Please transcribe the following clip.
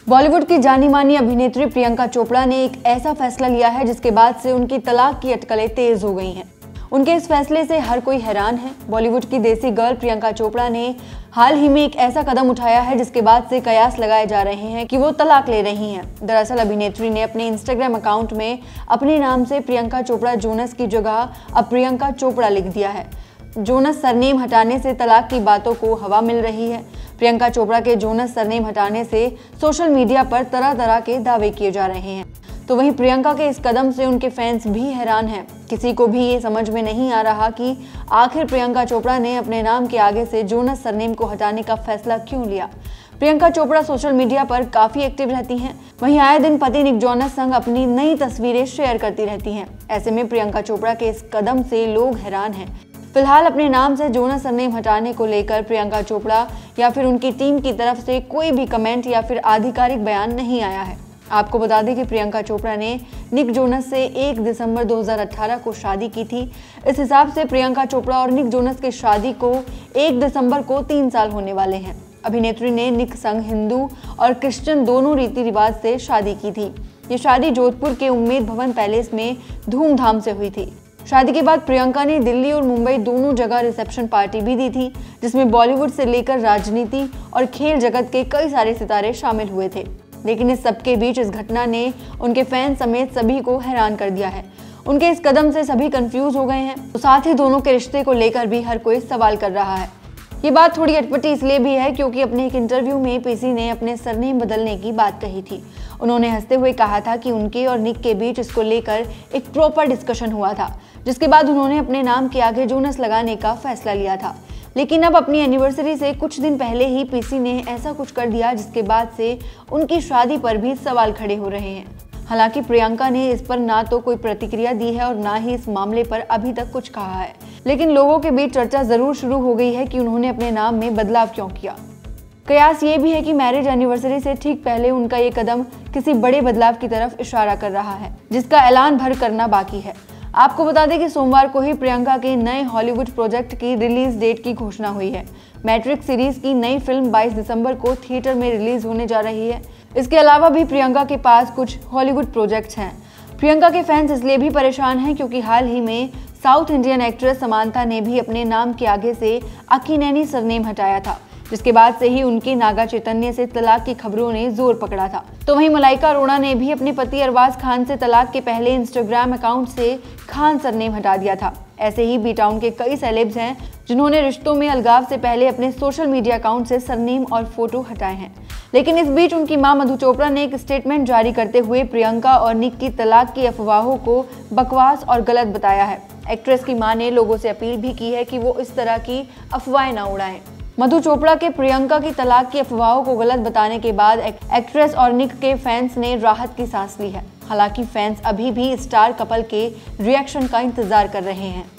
बॉलीवुड की जानी मानी अभिनेत्री प्रियंका चोपड़ा ने एक ऐसा फैसला लिया है जिसके बाद से उनकी तलाक की अटकलें तेज हो गई हैं। उनके इस फैसले से हर कोई हैरान है। बॉलीवुड की देसी गर्ल प्रियंका चोपड़ा ने हाल ही में एक ऐसा कदम उठाया है जिसके बाद से कयास लगाए जा रहे हैं कि वो तलाक ले रही हैं। दरअसल अभिनेत्री ने अपने इंस्टाग्राम अकाउंट में अपने नाम से प्रियंका चोपड़ा जोनस की जगह अब प्रियंका चोपड़ा लिख दिया है। जोनस सरनेम हटाने से तलाक की बातों को हवा मिल रही है। प्रियंका चोपड़ा के जोनस सरनेम हटाने से सोशल मीडिया पर तरह तरह के दावे किए जा रहे हैं। तो वहीं प्रियंका के इस कदम से उनके फैंस भी हैरान हैं। किसी को भी ये समझ में नहीं आ रहा कि आखिर प्रियंका चोपड़ा ने अपने नाम के आगे से जोनस सरनेम को हटाने का फैसला क्यों लिया। प्रियंका चोपड़ा सोशल मीडिया पर काफी एक्टिव रहती हैं। वहीं आए दिन पति निक जोनस संग अपनी नई तस्वीरें शेयर करती रहती हैं। ऐसे में प्रियंका चोपड़ा के इस कदम से लोग हैरान हैं। फिलहाल अपने नाम से जोनस सरनेम हटाने को लेकर प्रियंका चोपड़ा या फिर उनकी टीम की तरफ से कोई भी कमेंट या फिर आधिकारिक बयान नहीं आया है। आपको बता दें कि प्रियंका चोपड़ा ने निक जोनस से 1 दिसंबर 2018 को शादी की थी। इस हिसाब से प्रियंका चोपड़ा और निक जोनस की शादी को 1 दिसंबर को 3 साल होने वाले हैं। अभिनेत्री ने निक संग हिंदू और क्रिश्चियन दोनों रीति रिवाज से शादी की थी। ये शादी जोधपुर के उम्मेद भवन पैलेस में धूमधाम से हुई थी। शादी के बाद प्रियंका ने दिल्ली और मुंबई दोनों जगह रिसेप्शन पार्टी भी दी थी, जिसमें बॉलीवुड से लेकर राजनीति और खेल जगत के कई सारे सितारे शामिल हुए थे। लेकिन इस सबके बीच इस घटना ने उनके फैन समेत सभी को हैरान कर दिया है। उनके इस कदम से सभी कंफ्यूज हो गए हैं। तो साथ ही दोनों के रिश्ते को लेकर भी हर कोई सवाल कर रहा है। ये बात थोड़ी अटपटी इसलिए भी है क्योंकि अपने एक इंटरव्यू में पीसी ने अपने सरनेम बदलने की बात कही थी। उन्होंने हंसते हुए कहा था कि उनके और निक के बीच इसको लेकर एक प्रॉपर डिस्कशन हुआ था, जिसके बाद उन्होंने अपने नाम के आगे जोनस लगाने का फैसला लिया था। लेकिन अब अपनी एनिवर्सरी से कुछ दिन पहले ही पीसी ने ऐसा कुछ कर दिया जिसके बाद से उनकी शादी पर भी सवाल खड़े हो रहे हैं। हालांकि प्रियंका ने इस पर ना तो कोई प्रतिक्रिया दी है और ना ही इस मामले पर अभी तक कुछ कहा है। लेकिन लोगों के बीच चर्चा जरूर शुरू हो गई है कि उन्होंने अपने नाम में बदलाव क्यों किया। कयास ये भी है कि मैरिज एनिवर्सरी से ठीक पहले उनका ये कदम किसी बड़े बदलाव की तरफ इशारा कर रहा है, जिसका ऐलान भर करना बाकी है। आपको बता दें कि सोमवार को ही प्रियंका के नए हॉलीवुड प्रोजेक्ट की रिलीज डेट की घोषणा हुई है। मैट्रिक्स सीरीज की नई फिल्म 22 दिसंबर को थिएटर में रिलीज होने जा रही है। इसके अलावा भी प्रियंका के पास कुछ हॉलीवुड प्रोजेक्ट्स हैं। प्रियंका के फैंस इसलिए भी परेशान हैं क्योंकि हाल ही में साउथ इंडियन एक्ट्रेस समांथा ने भी अपने नाम के आगे से अक्किनेनी सरनेम हटाया था, जिसके बाद से ही उनके नागा चैतन्य से तलाक की खबरों ने जोर पकड़ा था। तो वहीं मलाइका अरोड़ा ने भी अपने पति अरबाज खान से तलाक के पहले इंस्टाग्राम अकाउंट से खान सरनेम हटा दिया था। ऐसे ही बी टाउन के कई सेलेब्स हैं जिन्होंने रिश्तों में अलगाव से पहले अपने सोशल मीडिया अकाउंट से सरनेम और फोटो हटाए हैं। लेकिन इस बीच उनकी मां मधु चोपड़ा ने एक स्टेटमेंट जारी करते हुए प्रियंका और निक की तलाक की अफवाहों को बकवास और गलत बताया है। एक्ट्रेस की मां ने लोगों से अपील भी की है कि वो इस तरह की अफवाहें न उड़ाएं। मधु चोपड़ा के प्रियंका की तलाक की अफवाहों को गलत बताने के बाद एक्ट्रेस और निक के फैंस ने राहत की सांस ली है। हालांकि फैंस अभी भी स्टार कपल के रिएक्शन का इंतजार कर रहे हैं।